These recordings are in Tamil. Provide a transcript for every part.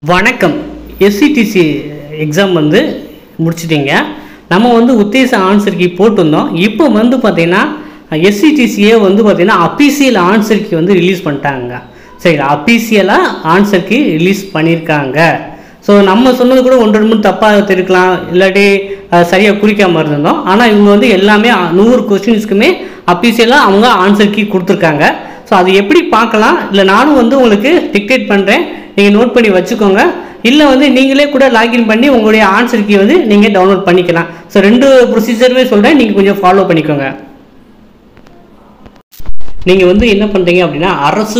வணக்கம். SETC எக்ஸாம் முடிச்சிட்டிங்க. நம்ம உத்தேச ஆன்சர் கீ போட்டிருந்தோம். இப்போ பார்த்தீங்கன்னா SETCயே பார்த்தீங்கன்னா அஃபீஷியல் ஆன்சர் கீ ரிலீஸ் பண்ணிட்டாங்க. சரிங்களா, அஃபீஷியலாக ஆன்சர் கீ ரிலீஸ் பண்ணியிருக்காங்க. ஸோ நம்ம சொன்னது கூட ஒன்று மூணு தப்பாக இருக்கலாம், இல்லாட்டி சரியாக குறிக்காமல் இருந்தோம். ஆனால் இவங்க எல்லாமே 100 கொஸ்டின்ஸ்க்குமே அஃபீஷியலாக அவங்க ஆன்சர் கீ கொடுத்துருக்காங்க. ஸோ அது எப்படி பார்க்கலாம், இல்லை நானும் உங்களுக்கு டிக்டேட் பண்ணுறேன், நீங்கள் நோட் பண்ணி வச்சுக்கோங்க. இல்லை நீங்களே கூட லாகின் பண்ணி உங்களுடைய ஆன்சர் கீ நீங்கள் டவுன்லோட் பண்ணிக்கலாம். ஸோ 2 ப்ரொசீஜருமே சொல்கிறேன், நீங்கள் கொஞ்சம் ஃபாலோ பண்ணிக்கோங்க. நீங்கள் என்ன பண்ணுறீங்க அப்படின்னா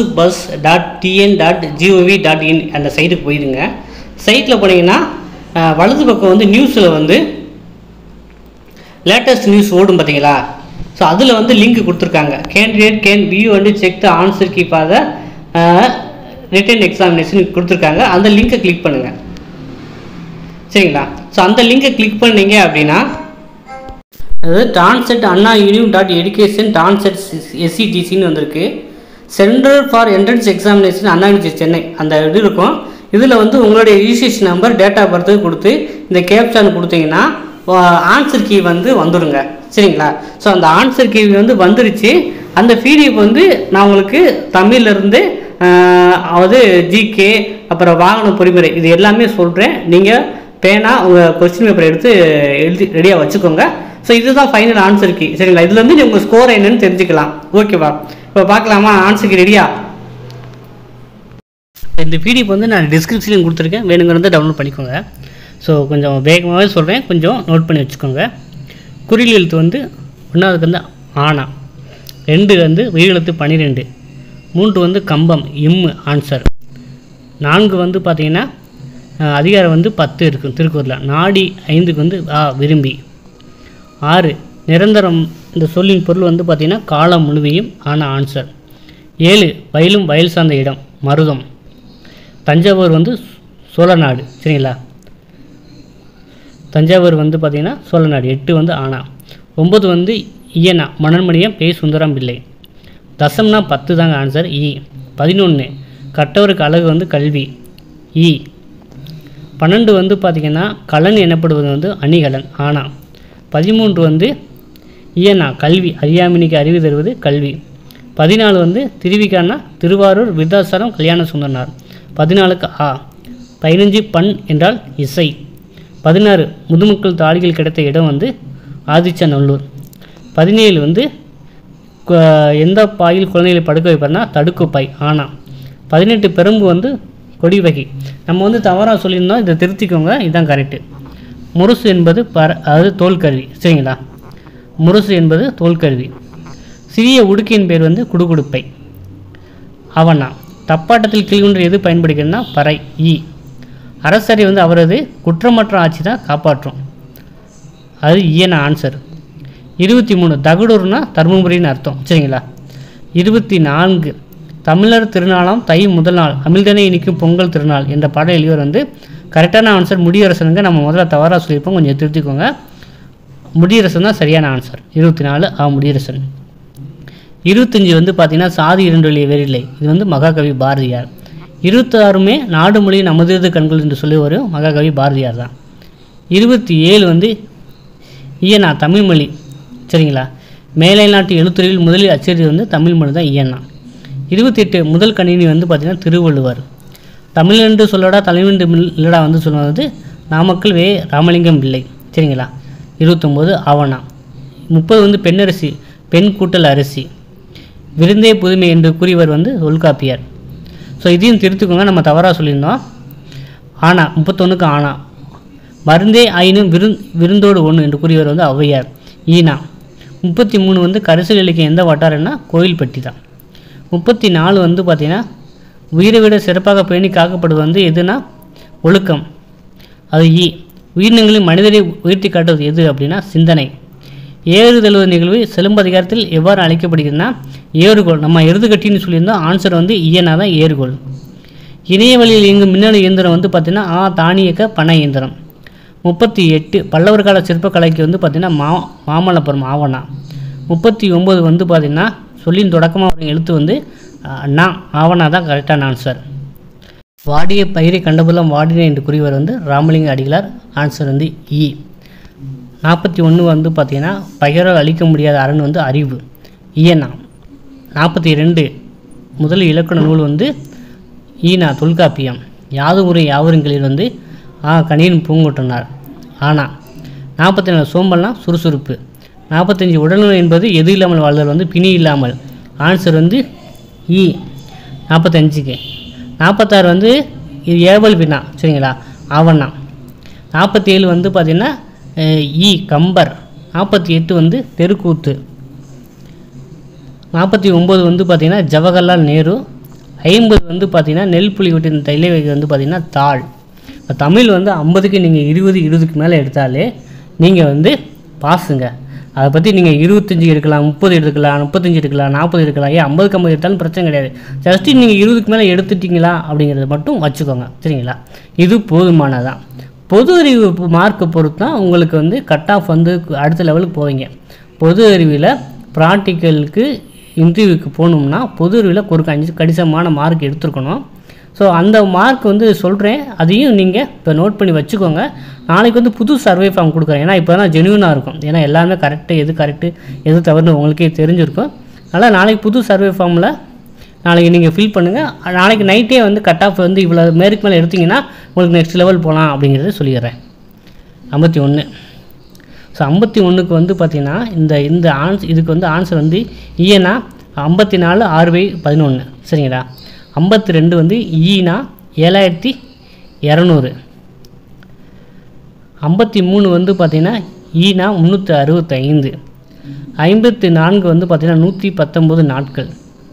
arasu.bus.tn.gov.in அந்த சைட்டுக்கு போயிடுங்க. சைட்டில் போனீங்கன்னா வலது பக்கம் நியூஸில் லேட்டஸ்ட் நியூஸ் ஓடும் பார்த்தீங்களா. ஸோ அதில் லிங்க் கொடுத்துருக்காங்க. Candidate can view check the answer key for the written examination கொடுத்துருக்காங்க. அந்த லிங்கை கிளிக் பண்ணுங்கள். சரிங்களா, ஸோ அந்த லிங்கை கிளிக் பண்ணீங்க அப்படின்னா அதாவது டான்செட் அண்ணா யூனிவ்.education டான்செட் SETCன்னு வந்திருக்கு. Centre for entrance examination Anna university Chennai அந்த இது இருக்கும். இதில் உங்களுடைய registration number, date of birth கொடுத்து இந்த கேப்சான் கொடுத்தீங்கன்னா ஆன்சர் கீ வந்துடுங்க. சரிங்களா, ஸோ அந்த ஆன்சர் கீ வந்துருச்சு. அந்த PDF நான் உங்களுக்கு தமிழ்லேருந்து அதாவது ஜிகே அப்புறம் வாகன பொறிமுறை இது எல்லாமே சொல்கிறேன். நீங்கள் பேனா உங்கள் கொஸ்டின் பேப்பரை எடுத்து எழுதி ரெடியாக வச்சுக்கோங்க. ஸோ இதுதான் ஃபைனல் ஆன்சர் கீ. சரிங்களா, இதுலேருந்து உங்கள் ஸ்கோர் என்னன்னு தெரிஞ்சுக்கலாம். ஓகேவா, இப்போ பார்க்கலாமா ஆன்சர் கீ ரெடியா? இந்த PDF நான் டிஸ்கிரிப்ஷன்லையும் கொடுத்துருக்கேன், வேணுங்கிறத டவுன்லோட் பண்ணிக்கோங்க. ஸோ கொஞ்சம் வேகமாகவே சொல்கிறேன், கொஞ்சம் நோட் பண்ணி வச்சுக்கோங்க. குறில் எழுத்து 1வது ஆனா, 2 உயிரெழுத்து 12, 3 கம்பம் இம்மு ஆன்சர், 4 பார்த்தீங்கன்னா அதிகாரம் 10 இருக்கும் திருக்குறளில், நாடி 5 விரும்பி, 6 நிரந்தரம் இந்த சொல்லின் பொருள் பார்த்தீங்கன்னா காலம் முழுமையும் ஆன ஆன்சர், 7 வயலும் வயல் சார்ந்த இடம் மருதம், தஞ்சாவூர் சோழநாடு. சரிங்களா, தஞ்சாவூர் பார்த்தீங்கன்னா சோழநாடு, 8 ஆனா, 9 இயனா மணன்மணியம் பே சுந்தரம் பிள்ளை, தசம்னா 10 தாங்க ஆன்சர் இ, 11 கட்டவருக்கு அழகு கல்வி இ, 12 பார்த்திங்கன்னா கலன் எனப்படுவது அணிகலன் ஆனா, 13 இயனா கல்வி அறியாமினிக்கு அறிவு தருவது கல்வி, 14 திருவிக்கானா திருவாரூர் விருதாசாரம் கல்யாண சுந்தரனார், 14க்கு ஆ, 15 பண் என்றால் இசை, 16 முதுமக்கள் தாடிகள் கிடைத்த இடம் ஆதிச்சநல்லூர், 17 எந்த பாயில் குழந்தைகளை படுக்க வைப்பார்னா தடுக்கு பாய் ஆனா, 18 பெரும்பு கொடி வகை. நம்ம தவறாக சொல்லியிருந்தோம், இதை திருத்திக்கோங்க, இதுதான் கரெக்டு. முரசு என்பது அதாவது தோல்கருவி. சரிங்களா, முரசு என்பது தோல்கருவி. சிறிய உடுக்கையின் பேர் குடுகுடுப்பை. அவனா தப்பாட்டத்தில் கீழ்கொண்டு எது பயன்படுகிறதுனா பறை ஈ. அரசரை அவரது குற்றமற்ற ஆட்சி தான் காப்பாற்றும், அது இயன ஆன்சர். 23 தகுடூர்னா தர்மபுரின்னு அர்த்தம். சரிங்களா, 24 தமிழர் திருநாளாம் தை முதல் நாள் அமிழ்தனை இனிக்கும் பொங்கல் திருநாள் என்ற பாடல் எழுதியவர் கரெக்டான ஆன்சர் முடியரசனுங்க. நம்ம முதல்ல தவறாக சொல்லியிருப்போம், கொஞ்சம் திருத்திக்கோங்க. முடியரசன் தான் சரியான ஆன்சர். 24 முடியரசன். 25 பார்த்தீங்கன்னா சாதி இரண்டொழிய வேறில்லை, இது மகாகவி பாரதியார். 26 நாடு மொழி நமது கண்கள் என்று சொல்லி ஒரு மகாகவி பாரதியார் தான். 27 இயனா தமிழ்மொழி. சரிங்களா, மேலை நாட்டு எழுத்துறையில் முதலில் அச்சடித்து தமிழ்மொழி தான் இயனா. 28 முதல் கணினி பார்த்திங்கன்னா திருவள்ளுவர். தமிழ் என்று சொல்லடா தலைவென்று இல்லடா சொல்லுவது நாமக்கல் வே ராமலிங்கம் பிள்ளை. சரிங்களா, 29 ஆவணா. 30 பெண்ணரசி பெண் கூட்டல் அரிசி, விருந்தே புதுமை என்று கூறியவர் தொல்காப்பியர். ஸோ இதையும் திருத்துக்கோங்க, நம்ம தவறாக சொல்லியிருந்தோம். ஆனா 31க்கு ஆனா, மருந்தே ஆயினும் விருந்தோடு ஒன்று என்று கூறியவர் ஔவையார் ஈனா. 33 கரிசல் இலக்கியம் எந்த வட்டாரன்னா கோயில்பட்டி தான். 34 பார்த்திங்கன்னா உயிரை விட சிறப்பாக பேணி காக்கப்படுவது எதுனா ஒழுக்கம், அது இ. உயிரினங்களின் மனிதரை உயர்த்தி காட்டுவது எது அப்படின்னா சிந்தனை. ஏறுதழுவது நிகழ்வு சிலம்பதிகாரத்தில் எவ்வாறு அழைக்கப்படுகிறதுனா ஏறுகோள். நம்ம எருதுகட்டின்னு சொல்லியிருந்தோம், ஆன்சர் இயனா தான் ஏறுகோள். இணைய வழியில் இயங்கும் மின்னணு இயந்திரம் பார்த்திங்கன்னா தானியக்க பண இயந்திரம். 38 பல்லவர் கால சிற்பக்கலைக்கு பார்த்திங்கன்னா மாமல்லபுரம் ஆவணா. 39 பார்த்திங்கன்னா சொல்லின் தொடக்கமாக ஒரு எழுத்து நா ஆவணா தான் கரெக்டான ஆன்சர். வாடிய பயிரை கண்டபோதெல்லாம் வாடின என்று கூறியவர் வந்து ராமலிங்க அடிகளார். ஆன்சர் வந்து இ. 41 வந்து பார்த்திங்கன்னா பகைவரால் அழிக்க முடியாத அரண் வந்து அறிவு, இயனா. 42 முதல் இலக்கண நூல் வந்து ஈனா தொல்காப்பியம். யாதுமுறை யாவருங்களில் வந்து கணியன் பூங்கொட்டனார், ஆனா. 44 சோம்பல்னா சுறுசுறுப்பு. 45 உடல்நலம் என்பது எது இல்லாமல் வாழ்தல் வந்து பிணி இல்லாமல். ஆன்சர் வந்து இ 45க்கு. 46 வந்து இது ஏவல் வினா, சரிங்களா, ஆவண்ணா. 47 வந்து பார்த்திங்கன்னா இ கம்பர். 48 வந்து தெருக்கூத்து. 49 வந்து பார்த்திங்கன்னா ஜவஹர்லால் நேரு. 50 வந்து பார்த்திங்கன்னா நெல் புலி விட்டு தலைவகை வந்து பார்த்திங்கன்னா தாள். இப்போ தமிழ் வந்து 50க்கு நீங்கள் 20க்கு மேலே எடுத்தாலே நீங்கள் வந்து பாஸுங்க. அதை பற்றி நீங்கள் 25 எடுக்கலாம், 30 எடுக்கலாம், 35 எடுக்கலாம், 40 எடுக்கலாம், 50க்கு 50 எடுத்தாலும் பிரச்சனை கிடையாது. ஜஸ்ட்டு நீங்கள் 20க்கு மேலே எடுத்துட்டிங்களா அப்படிங்கிறத மட்டும் வச்சுக்கோங்க, சரிங்களா. இது போதுமானதான். பொது அறிவு மார்க்கை பொறுத்து தான் உங்களுக்கு வந்து கட் ஆஃப் வந்து அடுத்த லெவலுக்கு போவீங்க. பொது அறிவில் ப்ராக்டிக்கலுக்கு இன்டர்வியூக்கு போகணும்னா பொது அறிவில் ஒரு கணிசமான மார்க் எடுத்துருக்கணும். ஸோ அந்த மார்க் வந்து சொல்கிறேன், அதையும் நீங்கள் இப்போ நோட் பண்ணி வச்சுக்கோங்க. நாளைக்கு வந்து புது சர்வே ஃபார்ம் கொடுக்குறேன். ஏன்னா இப்போ தான் ஜென்யூனாக இருக்கும். ஏன்னா எல்லாமே கரெக்டு, எது கரெக்டு எது தவறுன்னு உங்களுக்கே தெரிஞ்சிருக்கும். அதனால் நாளைக்கு புது சர்வே ஃபார்மில் நாளைக்கு நீங்கள் ஃபில் பண்ணுங்கள். நாளைக்கு நைட்டே வந்து கட் ஆஃப் வந்து இவ்வளோ மேற்கு மேலே எடுத்திங்கன்னா உங்களுக்கு நெக்ஸ்ட் லெவல் போகலாம் அப்படிங்கிறத சொல்லிடுறேன். 51. ஸோ 51க்கு வந்து பார்த்திங்கன்னா இந்த இதுக்கு வந்து ஆன்சர் வந்து ஈனா 54 6/11, சரிங்களா. 52 வந்து ஈனா 7200. 53 வந்து பார்த்திங்கன்னா ஈனா 365. 54 வந்து பார்த்திங்கன்னா 119 நாட்கள்.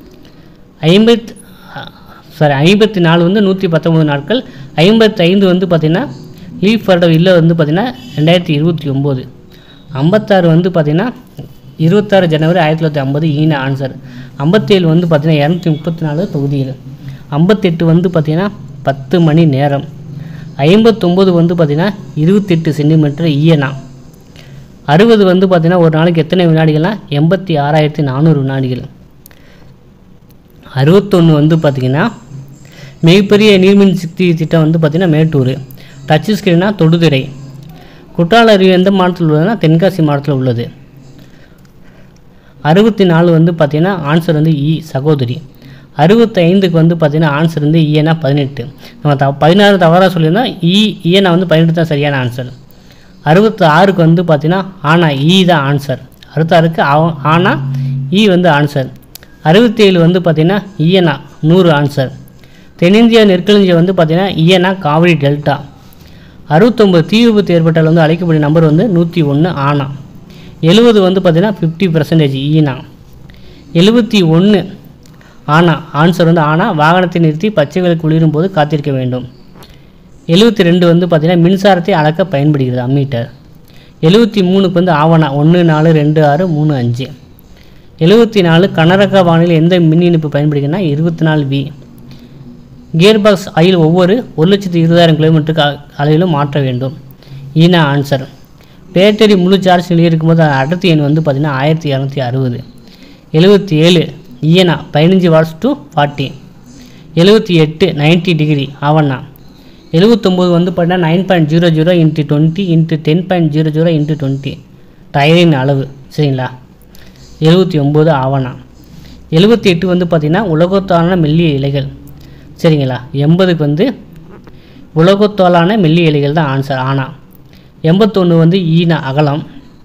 54 வந்து 119 நாட்கள். 55 வந்து பார்த்திங்கன்னா லீஃப் வருடம் இல்லை வந்து பார்த்திங்கன்னா 2029. 56 வந்து பார்த்திங்கன்னா 26 ஜனவரி 1950 ஈனா ஆன்சர். 57 வந்து பார்த்திங்கன்னா 234 தொகுதிகள். 58 வந்து பார்த்திங்கன்னா 10 மணி நேரம். 59 வந்து பார்த்திங்கன்னா 28 சென்டிமீட்டர் ஈயனா. 60 வந்து பார்த்திங்கன்னா ஒரு நாளைக்கு எத்தனை வினாடிகள்னா 86,400 வினாடிகள். 61 வந்து பார்த்திங்கன்னா மிகப்பெரிய நீர்மின் சக்தி திட்டம் வந்து பார்த்திங்கன்னா மேட்டூர். டச் ஸ்கிரீனா தொடுதிரை. குற்றால அருவி எந்த மாவட்டத்தில் உள்ளதுன்னா தென்காசி மாவட்டத்தில் உள்ளது. 64 வந்து பார்த்திங்கன்னா ஆன்சர் வந்து இ சகோதரி. 65க்கு வந்து பார்த்திங்கன்னா ஆன்சர் வந்து ஈயனா 18. நம்ம 16 தவறாக சொல்லியிருந்தோம். ஈயனா வந்து 18 தான் சரியான ஆன்சர். 66க்கு வந்து பார்த்திங்கன்னா ஆனா இ தான் ஆன்சர். 66க்கு ஆனா இ வந்து ஆன்சர். 67 வந்து பார்த்திங்கன்னா ஈயனா 100 ஆன்சர். தென்னிந்தியா நெற்களஞ்சியம் வந்து பார்த்திங்கன்னா ஈயனா காவிரி டெல்டா. 69 தீ விபத்து ஏற்பட்டால் வந்து அழைக்கக்கூடிய நம்பர் வந்து 101 ஆனா. 70 வந்து பார்த்திங்கன்னா 50% ஈனா. 71 ஆனா ஆன்சர் வந்து ஆனா வாகனத்தை நிறுத்தி பச்சை விளக்கு குளிரும் போது காத்திருக்க வேண்டும். 72 வந்து பார்த்திங்கன்னா மின்சாரத்தை அளக்க பயன்படுகிறது அம்மீட்டர். 73க்கு வந்து ஆவணா 1 4 2 6 3 5. 74 கனரக வானிலை எந்த மின் இணைப்பு பயன்படுகிறதுனா 24V. கியர் பாக்ஸ் ஆயில் ஒவ்வொரு 1,20,000 கிலோமீட்டருக்கு அளவிலும் மாற்ற வேண்டும். ஈனா ஆன்சர். பேட்டரி முழு சார்ஜ் நிலையில் இருக்கும்போது அடர்த்தி எண் வந்து பார்த்திங்கன்னா 1260. 77 ஈயனா 15 வாட்ஸ் டு 40. 78 90 டிகிரி ஆவண்ணா. 79 வந்து பார்த்தீங்கன்னா 9.00 × 20 × 10.00 × 20 டயரின் அளவு, சரிங்களா. 79 ஆவணா. 78 வந்து பார்த்திங்கன்னா உலகத்தாலான மெல்லிய இலைகள், சரிங்களா. 80க்கு வந்து உலகத்தாலான மெல்லிய இலைகள் தான் ஆன்சர் ஆனா. 81 வந்து ஈனா அகலம்.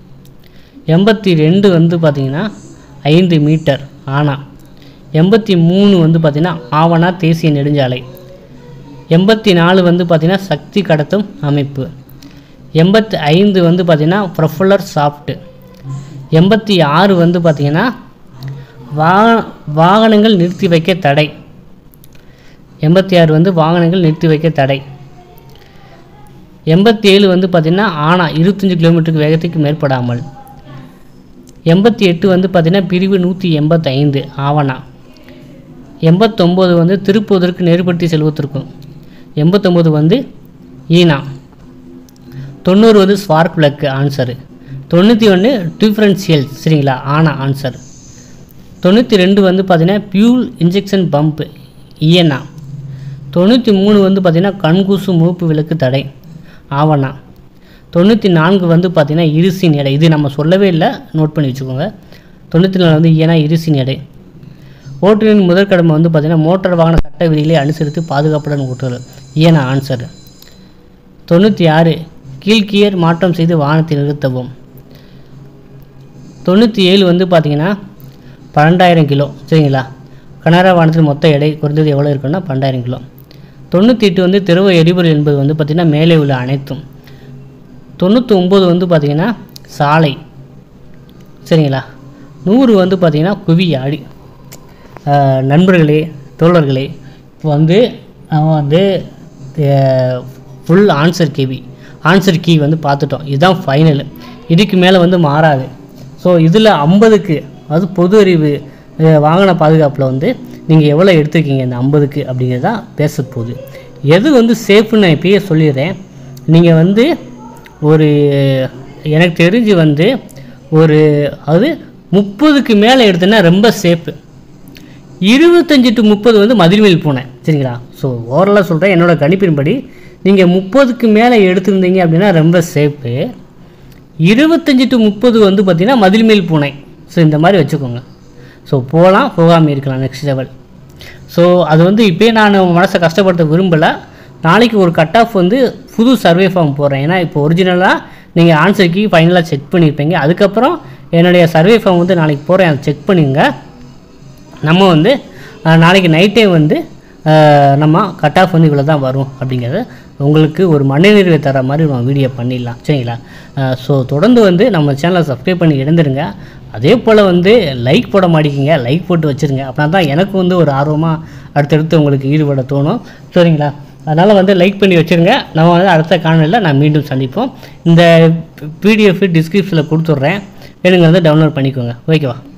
82 வந்து பார்த்திங்கன்னா 5 மீட்டர் ஆனா. 83 வந்து பார்த்திங்கன்னா ஆவணா தேசிய நெடுஞ்சாலை. 84 வந்து பார்த்திங்கன்னா சக்தி கடத்தும் அமைப்பு. 85 வந்து பார்த்திங்கன்னா ப்ரொஃபலர் சாஃப்ட். 86 வந்து பார்த்திங்கன்னா வாகனங்கள் நிறுத்தி வைக்க தடை. 86 வந்து வாகனங்கள் நிறுத்தி வைக்க தடை. 87 வந்து பார்த்திங்கன்னா ஆனா 25 கிலோமீட்டருக்கு வேகத்துக்கு மேற்படாமல். 88 வந்து பார்த்திங்கன்னா பிரிவு 185 ஆவணா. 89 வந்து திருப்புவதற்கு நெருப்படுத்தி செல்வதற்கும். 89 வந்து ஈனா. 90 வந்து ஸ்பார்க் பிளக் ஆன்சரு. 91 டிஃப்ரென்ஷியல், சரிங்களா, ஆனா ஆன்சர். 92 வந்து பார்த்திங்கன்னா பியூல் இன்ஜெக்ஷன் பம்ப் ஈஎன்ஆ. 93 வந்து பார்த்திங்கன்னா கண்கூசு மூப்பு விளக்கு தடை ஆவணா. 94 வந்து பார்த்திங்கன்னா இருசின் எடை, இது நம்ம சொல்லவே இல்லை, நோட் பண்ணி வச்சுக்கோங்க. 94 வந்து ஏன்னா இருசின் எடை. ஓட்டுநரின் முதற்கடமை வந்து பார்த்திங்கன்னா மோட்டார் வாகன சட்ட விதிகளை அனுசரித்து பாதுகாப்புடன் ஓட்டுதல், ஏன்னா ஆன்சர். 96 கீழ்கியர் மாற்றம் செய்து வாகனத்தை நிறுத்தவும். 97 வந்து பார்த்திங்கன்னா 12,000 கிலோ, சரிங்களா. கனரா வாகனத்தில் மொத்த எடை குறைந்தது எவ்வளோ இருக்குன்னா 12,000 கிலோ. 98 வந்து திரவ எரிபொருள் என்பது வந்து பார்த்திங்கன்னா மேலே உள்ள அனைத்தும். 99 வந்து பார்த்திங்கன்னா சாலை, சரிங்களா. 100 வந்து பார்த்திங்கன்னா குவி ஆடி. நண்பர்களே, தோழர்களே, இப்போ வந்து நம்ம வந்து ஃபுல் ஆன்சர் கீ வந்து பார்த்துட்டோம். இதுதான் ஃபைனல், இதுக்கு மேலே வந்து மாறாது. ஸோ இதில் 50க்கு, அது பொது அறிவு வாகன பாதுகாப்பில் வந்து நீங்கள் எவ்வளோ எடுத்துருக்கீங்க இந்த 50க்கு அப்படிங்கிறது தான் பேச போகுது. எது வந்து சேஃப்னு நான் இப்பயே சொல்லிடுறேன். நீங்கள் வந்து ஒரு எனக்கு தெரிஞ்சு வந்து ஒரு அது 30க்கு மேலே எடுத்தோன்னா ரொம்ப சேஃபு. 25 to 30 வந்து மதில்மேல் பூனை, சரிங்களா. ஸோ ஓவரலாக சொல்கிறேன், என்னோடய கணிப்பின்படி நீங்கள் 30க்கு மேலே எடுத்திருந்தீங்க அப்படின்னா ரொம்ப சேஃபு. 25 to 30 வந்து பார்த்திங்கன்னா மதில்மேல் பூனை. ஸோ இந்த மாதிரி வச்சுக்கோங்க. ஸோ போகலாம், போகாமல் இருக்கலாம் நெக்ஸ்ட் லெவல். ஸோ அது வந்து இப்போயே நான் மனசை கஷ்டப்படுத்த விரும்பலை. நாளைக்கு ஒரு கட் ஆஃப் வந்து புது சர்வே ஃபார்ம் போடுறேன். ஏன்னா இப்போ ஒரிஜினலாக நீங்கள் ஆன்சருக்கு ஃபைனலாக செக் பண்ணியிருப்பீங்க. அதுக்கப்புறம் என்னுடைய சர்வே ஃபார்ம் வந்து நாளைக்கு போகிறேன், அதை செக் பண்ணிங்க. நம்ம வந்து நாளைக்கு நைட்டே வந்து நம்ம கட் ஆஃப் வந்து இவ்வளோ தான் வரும் அப்படிங்கிறத உங்களுக்கு ஒரு மனநிறைவை தர மாதிரி நம்ம வீடியோ பண்ணிடலாம், சரிங்களா. ஸோ தொடர்ந்து வந்து நம்ம சேனலை சப்ஸ்கிரைப் பண்ணி இருந்துருங்க. அதே போல் வந்து லைக் போட மாட்டேங்கிங்க, லைக் போட்டு வச்சுருங்க. அப்படின்னா தான் எனக்கு வந்து ஒரு ஆர்வமாக அடுத்தடுத்து உங்களுக்கு ஈடுபட தோணும், சரிங்களா. அதனால் வந்து லைக் பண்ணி வச்சுருங்க. நம்ம வந்து அடுத்த காணொலியில் நான் மீண்டும் சந்திப்போம். இந்த பிடிஎஃப் டிஸ்கிரிப்ஷனில் கொடுத்துட்றேன், எனக்கு வந்து டவுன்லோட் பண்ணிக்கோங்க, ஓகேவா.